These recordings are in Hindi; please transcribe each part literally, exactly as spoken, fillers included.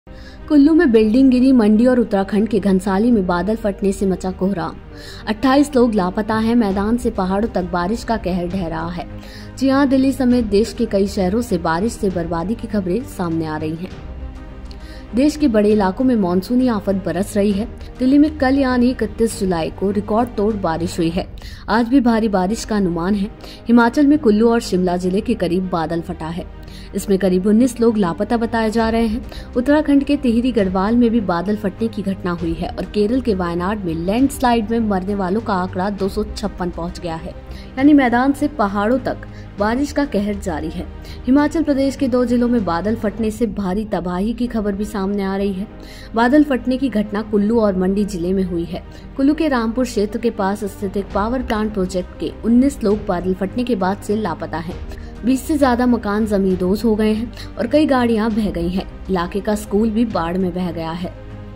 कुल्लू में बिल्डिंग गिरी, मंडी और उत्तराखंड के घनसाली में बादल फटने से मचा कोहराम। अट्ठाईस लोग लापता हैं। मैदान से पहाड़ों तक बारिश का कहर ढह रहा है। जी हां, दिल्ली समेत देश के कई शहरों से बारिश से बर्बादी की खबरें सामने आ रही हैं। देश के बड़े इलाकों में मानसूनी आफत बरस रही है। दिल्ली में कल यानी इकतीस जुलाई को रिकॉर्ड तोड़ बारिश हुई है। आज भी भारी बारिश का अनुमान है। हिमाचल में कुल्लू और शिमला जिले के करीब बादल फटा है। इसमें करीब उन्नीस लोग लापता बताए जा रहे हैं। उत्तराखंड के टिहरी गढ़वाल में भी बादल फटने की घटना हुई है और केरल के वायनाड में लैंडस्लाइड में मरने वालों का आंकड़ा दो सौ छप्पन पहुँच गया है। यानी मैदान से पहाड़ों तक बारिश का कहर जारी है। हिमाचल प्रदेश के दो जिलों में बादल फटने से भारी तबाही की खबर भी सामने आ रही है। बादल फटने की घटना कुल्लू और मंडी जिले में हुई है। कुल्लू के रामपुर क्षेत्र के पास स्थित एक पावर प्लांट प्रोजेक्ट के उन्नीस लोग बादल फटने के बाद से लापता हैं। बीस से ज्यादा मकान जमींदोज हो गए हैं और कई गाड़ियां बह गई हैं। इलाके का स्कूल भी बाढ़ में बह गया है।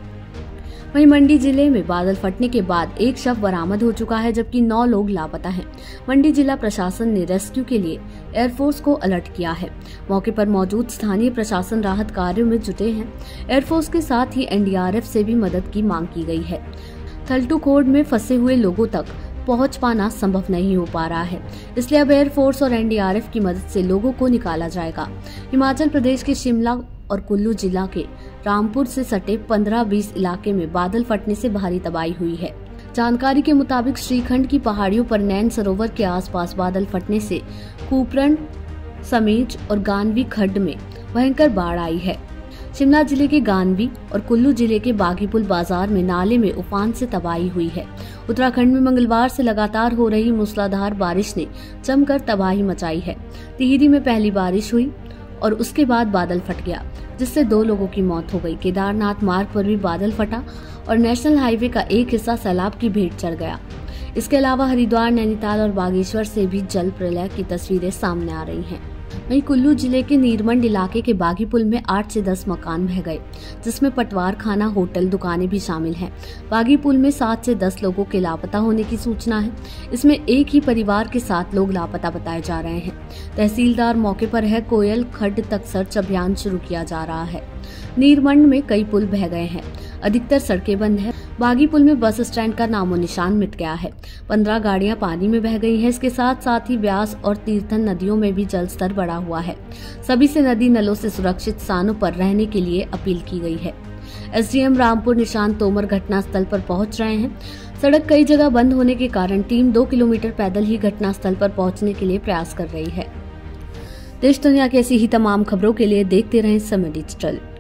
वहीं मंडी जिले में बादल फटने के बाद एक शव बरामद हो चुका है, जबकि नौ लोग लापता हैं। मंडी जिला प्रशासन ने रेस्क्यू के लिए एयरफोर्स को अलर्ट किया है। मौके पर मौजूद स्थानीय प्रशासन राहत कार्यों में जुटे हैं। एयरफोर्स के साथ ही एन डी आर एफ से भी मदद की मांग की गई है। थलटू खोड में फंसे हुए लोगों तक पहुंच पाना संभव नहीं हो पा रहा है, इसलिए अब एयरफोर्स और एन डी आर एफ की मदद से लोगों को निकाला जाएगा। हिमाचल प्रदेश के शिमला और कुल्लू जिला के रामपुर से सटे पंद्रह बीस इलाके में बादल फटने से भारी तबाही हुई है। जानकारी के मुताबिक श्रीखंड की पहाड़ियों पर नैन सरोवर के आसपास बादल फटने से कुपरन, समेज और गानवी खड्ड में भयंकर बाढ़ आई है। शिमला जिले के गानवी और कुल्लू जिले के बागीपुल बाजार में नाले में उफान से तबाही हुई है। उत्तराखंड में मंगलवार से लगातार हो रही मूसलाधार बारिश ने जमकर तबाही मचाई है। टिहरी में पहली बारिश हुई और उसके बाद बादल फट गया, जिससे दो लोगों की मौत हो गई। केदारनाथ मार्ग पर भी बादल फटा और नेशनल हाईवे का एक हिस्सा सैलाब की भेंट चढ़ गया। इसके अलावा हरिद्वार, नैनीताल और बागेश्वर से भी जल प्रलय की तस्वीरें सामने आ रही हैं। वहीं कुल्लू जिले के नीरमंड इलाके के बागीपुल में आठ से दस मकान बह गए, जिसमें पटवार खाना, होटल, दुकानें भी शामिल हैं। बागीपुल में सात से दस लोगों के लापता होने की सूचना है। इसमें एक ही परिवार के सात लोग लापता बताए जा रहे हैं। तहसीलदार मौके पर है। कोयल खड्ड तक सर्च अभियान शुरू किया जा रहा है। नीरमंड में कई पुल बह गए हैं, अधिकतर सड़कें बंद है। बागीपुल में बस स्टैंड का नामो निशान मिट गया है। पंद्रह गाड़ियां पानी में बह गई हैं। इसके साथ साथ ही ब्यास और तीर्थन नदियों में भी जल स्तर बढ़ा हुआ है। सभी से नदी नलों से सुरक्षित स्थानों पर रहने के लिए अपील की गई है। S D M Rampur Nishant Tomar घटनास्थल पर पहुंच रहे हैं। सड़क कई जगह बंद होने के कारण टीम दो किलोमीटर पैदल ही घटनास्थल पर पहुंचने के लिए प्रयास कर रही है। देश दुनिया की ऐसी ही तमाम खबरों के लिए देखते रहें समय डिजिटल।